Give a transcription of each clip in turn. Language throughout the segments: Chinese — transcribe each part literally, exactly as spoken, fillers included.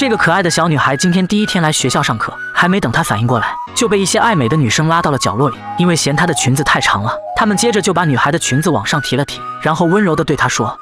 这个可爱的小女孩今天第一天来学校上课，还没等她反应过来，就被一些爱美的女生拉到了角落里，因为嫌她的裙子太长了。她们接着就把女孩的裙子往上提了提，然后温柔地对她说：“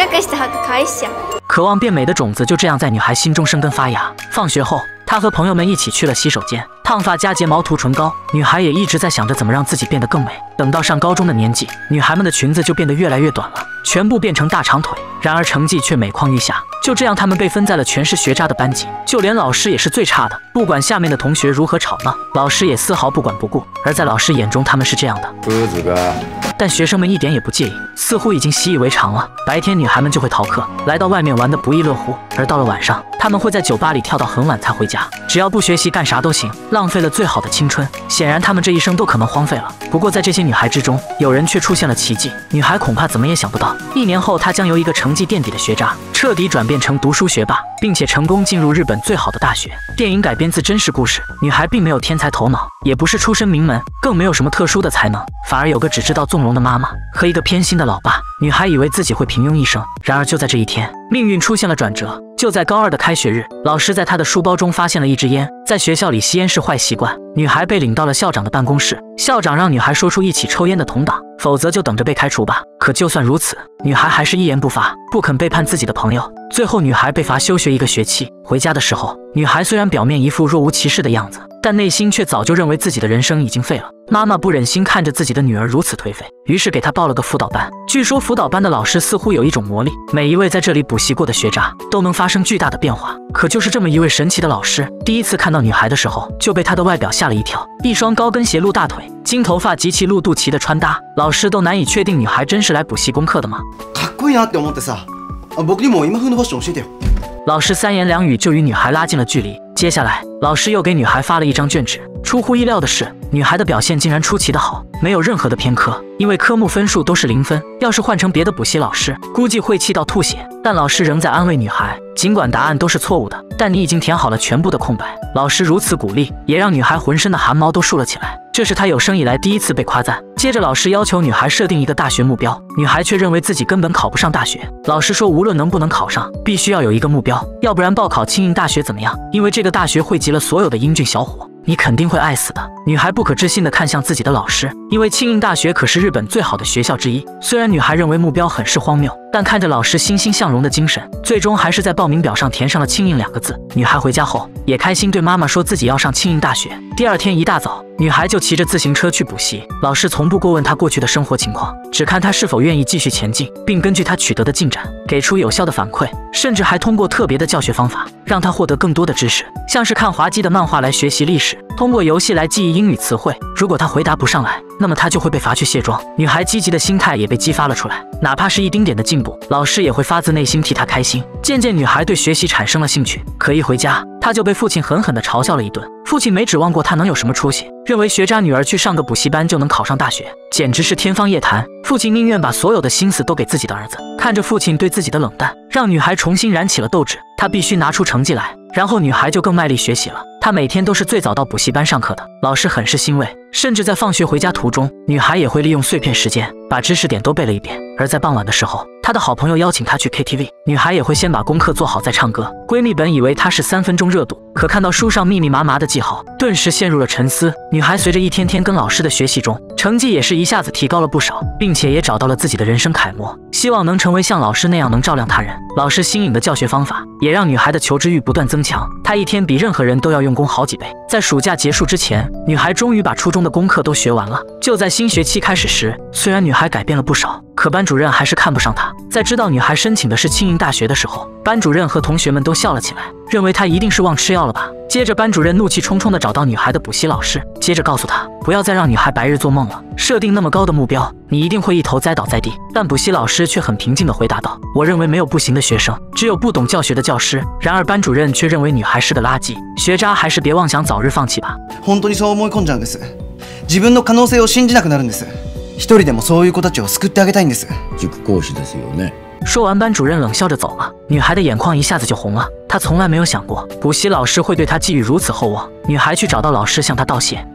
渴望变美的种子就这样在女孩心中生根发芽。”放学后，她和朋友们一起去了洗手间，烫发加睫毛涂唇膏。女孩也一直在想着怎么让自己变得更美。等到上高中的年纪，女孩们的裙子就变得越来越短了，全部变成大长腿。然而成绩却每况愈下，就这样她们被分在了全是学渣的班级，就连老师也是最差的。不管下面的同学如何吵闹，老师也丝毫不管不顾。而在老师眼中，她们是这样的。但学生们一点也不介意，似乎已经习以为常了。白天女孩们就会逃课，来到外面玩得不亦乐乎，而到了晚上，她们会在酒吧里跳到很晚才回家，只要不学习干啥都行，浪费了最好的青春。显然她们这一生都可能荒废了。不过在这些女孩之中，有人却出现了奇迹。女孩恐怕怎么也想不到，一年后她将由一个成绩垫底的学渣彻底转变成读书学霸，并且成功进入日本最好的大学。电影改编自真实故事，女孩并没有天才头脑，也不是出身名门，更没有什么特殊的才能，反而有个只知道纵容的妈妈和一个偏心的老爸。女孩以为自己会平庸一生，然而就在这一天，命运出现了转折。就在高二的开学日，老师在她的书包中发现了一支烟，在学校里吸烟是坏习惯。女孩被领到了校长的办公室，校长让女孩说出一起抽烟的同党，否则就等着被开除吧。可就算如此，女孩还是一言不发，不肯背叛自己的朋友。最后女孩被罚休学一个学期。回家的时候，女孩虽然表面一副若无其事的样子，但内心却早就认为自己的人生已经废了。妈妈不忍心看着自己的女儿如此颓废，于是给她报了个辅导班。据说辅导班的老师似乎有一种魔力，每一位在这里补习过的学渣都能发生巨大的变化。可就是这么一位神奇的老师，第一次看到女孩的时候，就被她的外表吓了一跳。一双高跟鞋露大腿，金头发及其露肚脐的穿搭，老师都难以确定女孩真是来补习功课的吗？ かっこいいなって思ってさ、僕にも今風のファッション教えてよ。 老师三言两语就与女孩拉近了距离。接下来，老师又给女孩发了一张卷纸。出乎意料的是，女孩的表现竟然出奇的好，没有任何的偏科，因为科目分数都是零分。要是换成别的补习老师，估计会气到吐血。但老师仍在安慰女孩，尽管答案都是错误的，但你已经填好了全部的空白。老师如此鼓励，也让女孩浑身的汗毛都竖了起来。这是她有生以来第一次被夸赞。接着老师要求女孩设定一个大学目标，女孩却认为自己根本考不上大学。老师说无论能不能考上，必须要有一个目标，要不然报考庆应大学怎么样？因为这个大学汇集了所有的英俊小伙，你肯定会爱死的。女孩不可置信地看向自己的老师，因为庆应大学可是日本最好的学校之一。虽然女孩认为目标很是荒谬，但看着老师欣欣向荣的精神，最终还是在报名表上填上了庆应两个字。女孩回家后也开心对妈妈说自己要上庆应大学。第二天一大早，女孩就骑着自行车去补习，老师从不过问她过去的生活情况，只看她是否愿意继续前进，并根据她取得的进展给出有效的反馈，甚至还通过特别的教学方法让她获得更多的知识，像是看滑稽的漫画来学习历史，通过游戏来记忆英语词汇。如果她回答不上来，那么她就会被罚去卸妆。女孩积极的心态也被激发了出来，哪怕是一丁点的进步，老师也会发自内心替她开心。渐渐女孩对学习产生了兴趣，可一回家，她就被父亲狠狠地嘲笑了一顿。父亲没指望过她能有什么出息，认为学渣女儿去上个补习班就能考上大学，简直是天方夜谭。父亲宁愿把所有的心思都给自己的儿子。看着父亲对自己的冷淡，让女孩重新燃起了斗志，她必须拿出成绩来。然后女孩就更卖力学习了，她每天都是最早到补习班上课的，老师很是欣慰。甚至在放学回家途中，女孩也会利用碎片时间把知识点都背了一遍。而在傍晚的时候，她的好朋友邀请她去 K T V， 女孩也会先把功课做好再唱歌。闺蜜本以为她是三分钟热度，可看到书上密密麻麻的记号，顿时陷入了沉思。女孩随着一天天跟老师的学习中，成绩也是一下子提高了不少，并且也找到了自己的人生楷模，希望能成为像老师那样能照亮他人。老师新颖的教学方法也让女孩的求知欲不断增强，她一天比任何人都要用功好几倍。在暑假结束之前，女孩终于把初中的功课都学完了。就在新学期开始时，虽然女孩改变了不少，可班主任还是看不上她。在知道女孩申请的是庆应大学的时候，班主任和同学们都笑了起来，认为她一定是忘吃药了吧。接着班主任怒气冲冲地找到女孩的补习老师，接着告诉她不要再让女孩白日做梦了，设定那么高的目标，你一定会一头栽倒在地。但补习老师却很平静地回答道，我认为没有不行的学生，只有不懂教学的教师。然而班主任却认为女孩是个垃圾，学渣还是別妄想早日放弃吧。 本当にそう思い込んじゃうんです。自分の可能性を信じなくなるんです。一人でもそういう子たちを救ってあげたいんです。 塾講師ですよね。 说完，班主任冷笑着走了。女孩的眼眶一下子就红了，她从来没有想过补习老师会对她寄予如此厚望。女孩去找到老师向他道谢，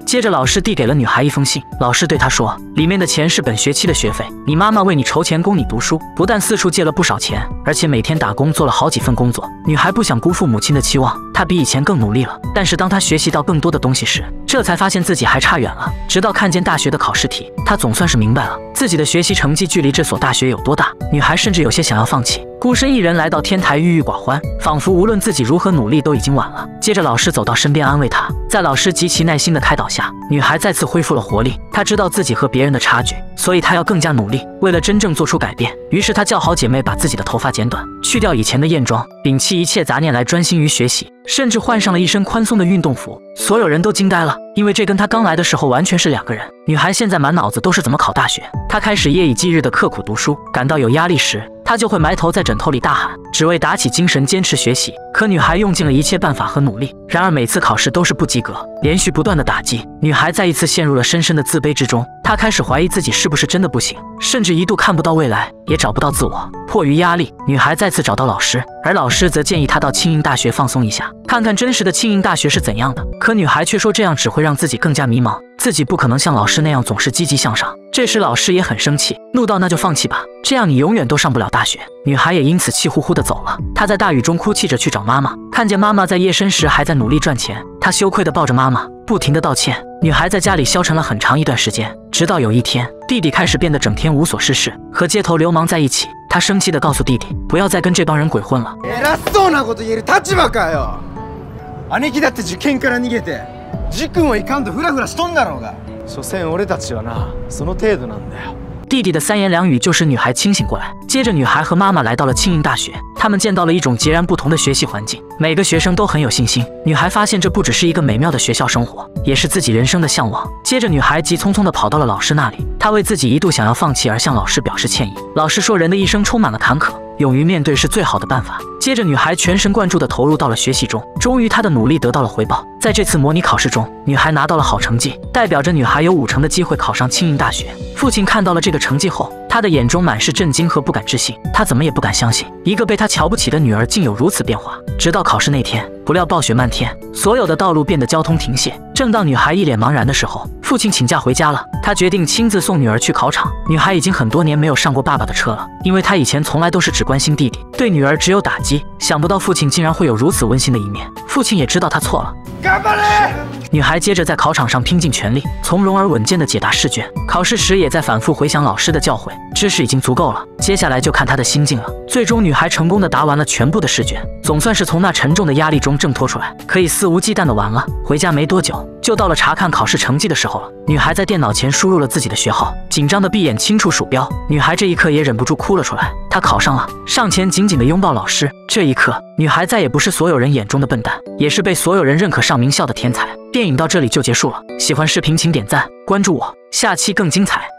接着老师递给了女孩一封信，老师对她说，里面的钱是本学期的学费，你妈妈为你筹钱供你读书，不但四处借了不少钱，而且每天打工做了好几份工作。女孩不想辜负母亲的期望，她比以前更努力了。但是当她学习到更多的东西时，这才发现自己还差远了。直到看见大学的考试题，她总算是明白了自己的学习成绩距离这所大学有多大。女孩甚至有些想要放弃，孤身一人来到天台，郁郁寡欢，仿佛无论自己如何努力都已经晚了。接着老师走到身边安慰她，在老师极其耐心的开导下，女孩再次恢复了活力。她知道自己和别人的差距，所以她要更加努力，为了真正做出改变。于是她叫好姐妹把自己的头发剪短，去掉以前的艳妆，摒弃一切杂念来专心于学习，甚至换上了一身宽松的运动服。所有人都惊呆了，因为这跟她刚来的时候完全是两个人。女孩现在满脑子都是怎么考大学，她开始夜以继日的刻苦读书，感到有压力时，她就会埋头在枕头里大喊，只为打起精神坚持学习。可女孩用尽了一切办法和努力，然而每次考试都是不及格，连续不断的打击，女孩再一次陷入了深深的自卑之中。她开始怀疑自己是不是真的不行，甚至一度看不到未来，也找不到自我。迫于压力，女孩再次找到老师，而老师则建议她到庆应大学放松一下，看看真实的庆应大学是怎样的。可女孩却说这样只会让自己更加迷茫，自己不可能像老师那样总是积极向上。这时老师也很生气，怒道，那就放弃吧，这样你永远都上不了大学。女孩也因此气呼呼地走了。她在大雨中哭泣着去找妈妈，看见妈妈在夜深时还在努力赚钱，她羞愧地抱着妈妈，不停地道歉。女孩在家里消沉了很长一段时间，直到有一天，弟弟开始变得整天无所事事，和街头流氓在一起。她生气地告诉弟弟，不要再跟这帮人鬼混了。 偉そうなこと言える立場かよ。兄貴だって受験から逃げて、塾も行かんとフラフラしとんだろうが。所詮俺たちはな、その程度なんだよ。 弟弟的三言两语就使女孩清醒过来。接着女孩和妈妈来到了庆应大学，他们见到了一种截然不同的学习环境，每个学生都很有信心。女孩发现这不只是一个美妙的学校生活，也是自己人生的向往。接着女孩急匆匆地跑到了老师那里，她为自己一度想要放弃而向老师表示歉意。老师说，人的一生充满了坎坷，勇于面对是最好的办法。接着女孩全神贯注地投入到了学习中，终于她的努力得到了回报。在这次模拟考试中，女孩拿到了好成绩，代表着女孩有五成的机会考上庆应大学。父亲看到了这个成绩后，他的眼中满是震惊和不敢置信，他怎么也不敢相信，一个被他瞧不起的女儿竟有如此变化。直到考试那天，不料暴雪漫天，所有的道路变得交通停歇。正当女孩一脸茫然的时候，父亲请假回家了，他决定亲自送女儿去考场。女孩已经很多年没有上过爸爸的车了，因为她以前从来都是只关心弟弟，对女儿只有打击。想不到父亲竟然会有如此温馨的一面，父亲也知道他错了。女孩接着在考场上拼尽全力，从容而稳健地解答试卷。考试时也在反复回想老师的教诲，知识已经足够了，接下来就看她的心境了。最终女孩成功地答完了全部的试卷，总算是从那沉重的压力中挣脱出来，可以肆无忌惮地玩了。回家没多久，就到了查看考试成绩的时候了。女孩在电脑前输入了自己的学号，紧张地闭眼轻触鼠标。女孩这一刻也忍不住哭了出来，她考上了，上前紧紧地拥抱老师。这一刻，女孩再也不是所有人眼中的笨蛋，也是被所有人认可上名校的天才。电影到这里就结束了，喜欢视频请点赞关注我，下期更精彩。